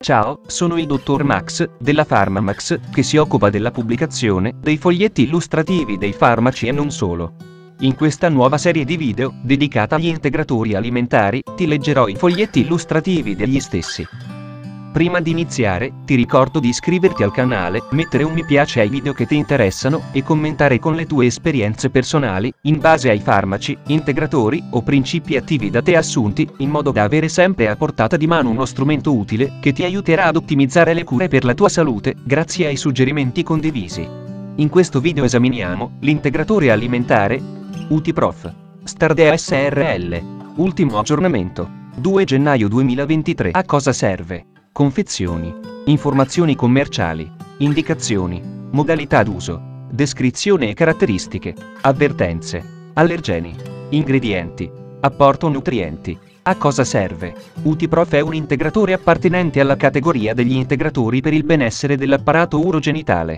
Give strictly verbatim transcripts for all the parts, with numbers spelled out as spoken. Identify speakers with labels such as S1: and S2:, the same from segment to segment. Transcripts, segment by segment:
S1: Ciao, sono il dottor Max, della PharmaMax, che si occupa della pubblicazione dei foglietti illustrativi dei farmaci e non solo. In questa nuova serie di video, dedicata agli integratori alimentari, ti leggerò i foglietti illustrativi degli stessi. Prima di iniziare, ti ricordo di iscriverti al canale, mettere un mi piace ai video che ti interessano, e commentare con le tue esperienze personali, in base ai farmaci, integratori, o principi attivi da te assunti, in modo da avere sempre a portata di mano uno strumento utile, che ti aiuterà ad ottimizzare le cure per la tua salute, grazie ai suggerimenti condivisi. In questo video esaminiamo, l'integratore alimentare, UtiProf. Stardea S R L. Ultimo aggiornamento. due gennaio duemilaventitré. A cosa serve? Confezioni. Informazioni commerciali. Indicazioni. Modalità d'uso. Descrizione e caratteristiche. Avvertenze. Allergeni. Ingredienti. Apporto nutrienti. A cosa serve? UtiProf è un integratore appartenente alla categoria degli integratori per il benessere dell'apparato urogenitale.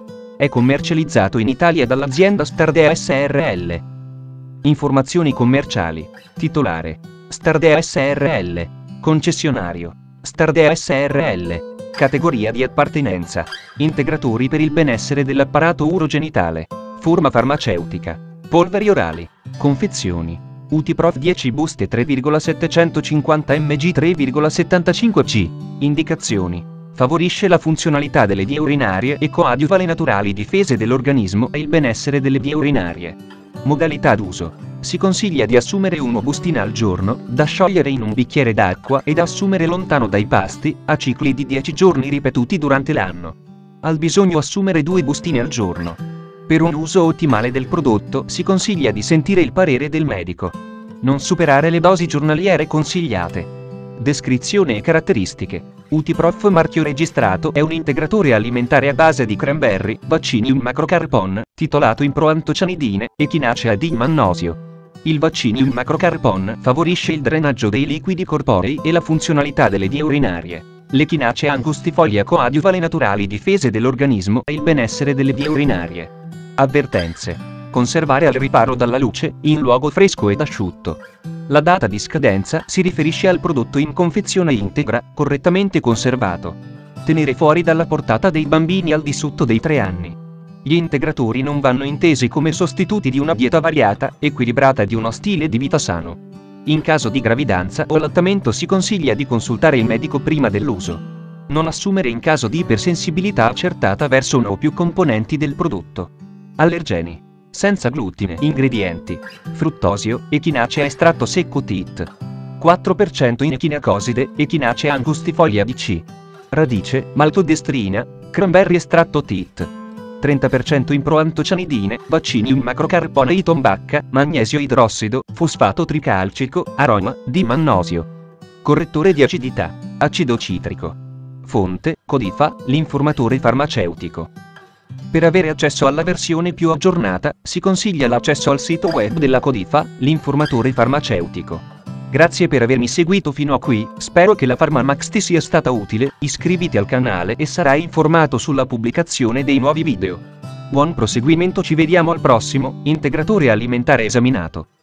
S1: È commercializzato in Italia dall'azienda Stardea S R L. Informazioni commerciali. Titolare. Stardea S R L. Concessionario. Stardea S R L. Categoria di appartenenza. Integratori per il benessere dell'apparato urogenitale. Forma farmaceutica. Polveri orali. Confezioni. UtiProf dieci buste tre virgola settecentocinquanta millimetri tre virgola settantacinque C. Indicazioni. Favorisce la funzionalità delle vie urinarie e coadiuva le naturali difese dell'organismo e il benessere delle vie urinarie. Modalità d'uso. Si consiglia di assumere una bustina al giorno, da sciogliere in un bicchiere d'acqua e da assumere lontano dai pasti, a cicli di dieci giorni ripetuti durante l'anno. Al bisogno assumere due bustine al giorno. Per un uso ottimale del prodotto si consiglia di sentire il parere del medico. Non superare le dosi giornaliere consigliate. Descrizione e caratteristiche. UtiProf marchio registrato è un integratore alimentare a base di cranberry, Vaccinium macrocarpon, titolato in proantocianidine, echinacea di mannosio. Il Vaccinium macrocarpon favorisce il drenaggio dei liquidi corporei e la funzionalità delle vie urinarie. L'echinacea angustifolia coadiuva le naturali difese dell'organismo e il benessere delle vie urinarie. Avvertenze. Conservare al riparo dalla luce, in luogo fresco ed asciutto. La data di scadenza si riferisce al prodotto in confezione integra, correttamente conservato. Tenere fuori dalla portata dei bambini al di sotto dei tre anni. Gli integratori non vanno intesi come sostituti di una dieta variata, equilibrata e di uno stile di vita sano. In caso di gravidanza o allattamento si consiglia di consultare il medico prima dell'uso. Non assumere in caso di ipersensibilità accertata verso uno o più componenti del prodotto. Allergeni. Senza glutine. Ingredienti. Fruttosio, echinacea estratto secco T I T. quattro per cento in echinacoside, echinacea angustifolia D C. Radice, maltodestrina, cranberry estratto T I T. trenta per cento in proantocianidine, Vaccinium macrocarpone I tombacca, magnesio idrossido, fosfato tricalcico, aroma, di mannosio. Correttore di acidità. Acido citrico. Fonte, Codifa, l'informatore farmaceutico. Per avere accesso alla versione più aggiornata, si consiglia l'accesso al sito web della Codifa, l'informatore farmaceutico. Grazie per avermi seguito fino a qui, spero che la PharmaMax ti sia stata utile, iscriviti al canale e sarai informato sulla pubblicazione dei nuovi video. Buon proseguimento, ci vediamo al prossimo integratore alimentare esaminato.